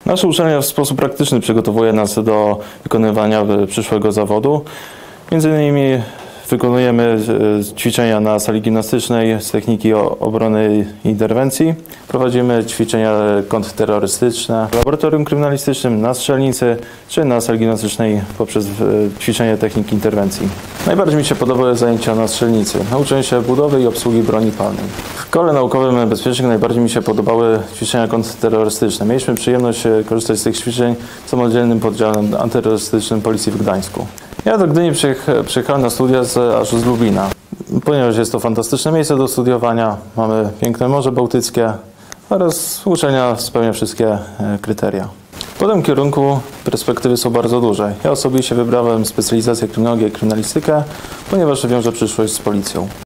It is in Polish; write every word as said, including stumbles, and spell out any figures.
Nasza uczelnia w sposób praktyczny przygotowuje nas do wykonywania przyszłego zawodu. Między innymi wykonujemy ćwiczenia na sali gimnastycznej z techniki obrony i interwencji. Prowadzimy ćwiczenia kontrterrorystyczne w laboratorium kryminalistycznym, na strzelnicy czy na sali gimnastycznej poprzez ćwiczenia techniki interwencji. Najbardziej mi się podobały zajęcia na strzelnicy. Nauczyłem się budowy i obsługi broni palnej. W kole naukowym bezpiecznych najbardziej mi się podobały ćwiczenia kontrterrorystyczne. Mieliśmy przyjemność korzystać z tych ćwiczeń w samodzielnym poddziałem antyterrorystycznym Policji w Gdańsku. Ja do Gdyni przyjechałem na studia z, aż z Lublina, ponieważ jest to fantastyczne miejsce do studiowania, mamy piękne Morze Bałtyckie oraz uczelnia spełnia wszystkie kryteria. Po tym kierunku perspektywy są bardzo duże. Ja osobiście wybrałem specjalizację kryminologię i kryminalistykę, ponieważ wiąże przyszłość z policją.